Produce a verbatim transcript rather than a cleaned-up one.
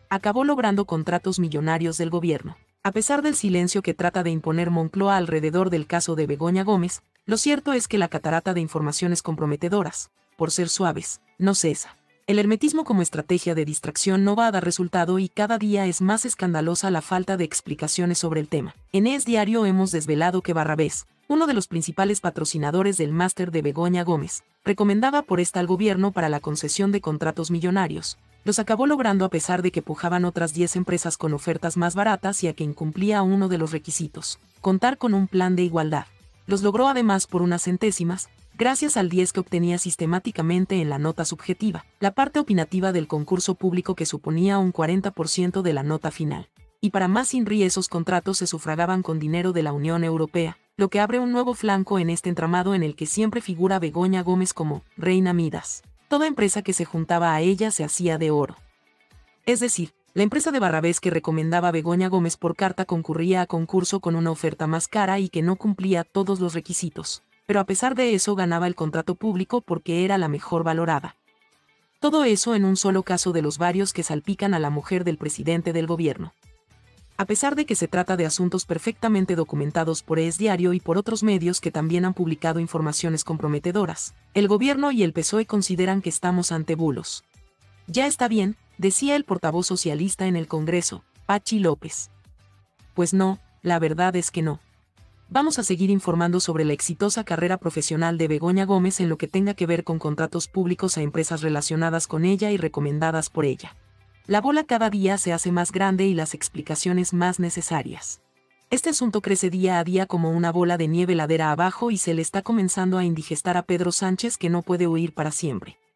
acabó logrando contratos millonarios del gobierno. A pesar del silencio que trata de imponer Moncloa alrededor del caso de Begoña Gómez, lo cierto es que la catarata de informaciones comprometedoras, por ser suaves, no cesa. El hermetismo como estrategia de distracción no va a dar resultado y cada día es más escandalosa la falta de explicaciones sobre el tema. En Es Diario hemos desvelado que Barrabés, uno de los principales patrocinadores del máster de Begoña Gómez, recomendaba por esta al gobierno para la concesión de contratos millonarios. Los acabó logrando a pesar de que pujaban otras diez empresas con ofertas más baratas y a que incumplía uno de los requisitos, contar con un plan de igualdad. Los logró además por unas centésimas, gracias al diez que obtenía sistemáticamente en la nota subjetiva, la parte opinativa del concurso público que suponía un cuarenta por ciento de la nota final. Y para más INRI esos contratos se sufragaban con dinero de la Unión Europea, lo que abre un nuevo flanco en este entramado en el que siempre figura Begoña Gómez como Reina Midas. Toda empresa que se juntaba a ella se hacía de oro. Es decir, la empresa de Barrabés que recomendaba a Begoña Gómez por carta concurría a concurso con una oferta más cara y que no cumplía todos los requisitos, pero a pesar de eso ganaba el contrato público porque era la mejor valorada. Todo eso en un solo caso de los varios que salpican a la mujer del presidente del gobierno. A pesar de que se trata de asuntos perfectamente documentados por Es Diario y por otros medios que también han publicado informaciones comprometedoras, el gobierno y el P S O E consideran que estamos ante bulos. Ya está bien, decía el portavoz socialista en el Congreso, Pachi López. Pues no, la verdad es que no. Vamos a seguir informando sobre la exitosa carrera profesional de Begoña Gómez en lo que tenga que ver con contratos públicos a empresas relacionadas con ella y recomendadas por ella. La bola cada día se hace más grande y las explicaciones más necesarias. Este asunto crece día a día como una bola de nieve ladera abajo y se le está comenzando a indigestar a Pedro Sánchez que no puede huir para siempre.